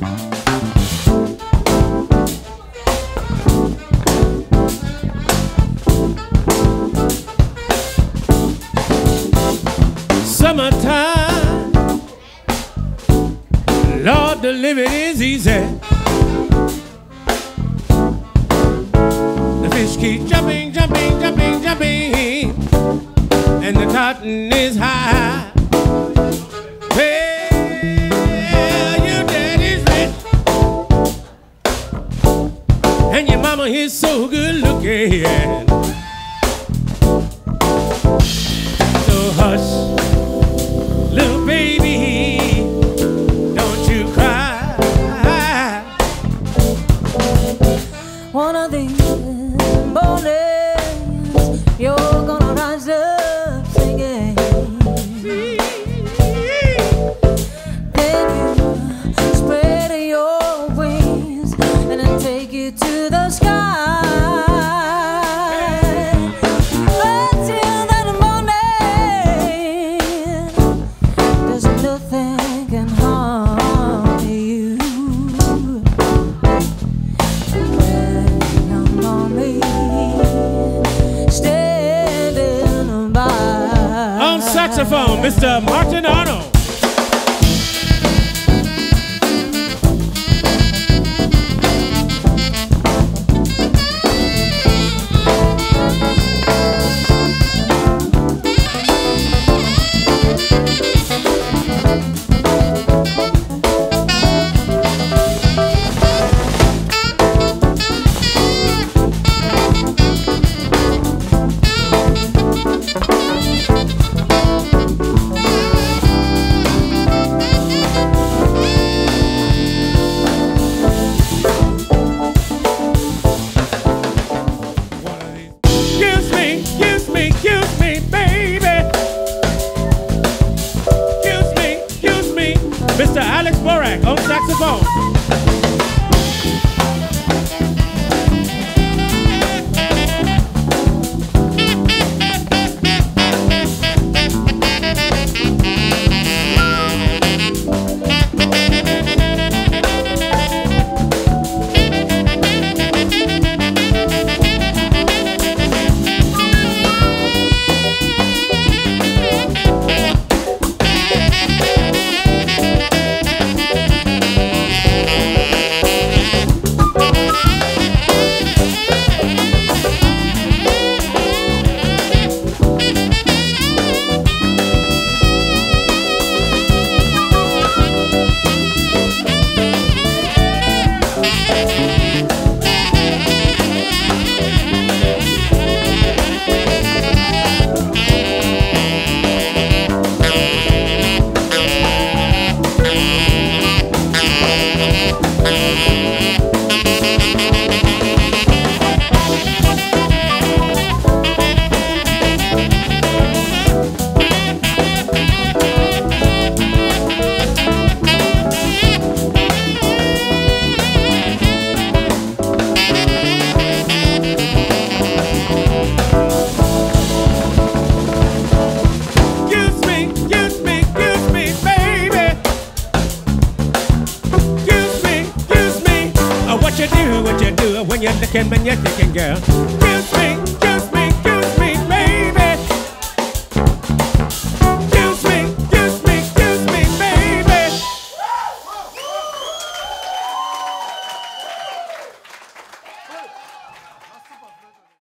Summertime, Lord, the living is easy. The fish keep jumping, jumping, jumping, jumping, and the cotton is high. Well, your daddy's rich, and your mama is so good looking. So hush, little baby, don't you cry. One of these mornings, you're gonna rise up singing. Then you spread your wings and then take you to the sky. Until that morning, there's nothing can harm you. Waiting on me, standing by. On saxophone, Mr. Martin Arnold. Mr. Alex Borak on saxophone. What you do when you're licking, when you're licking, girl. Excuse me.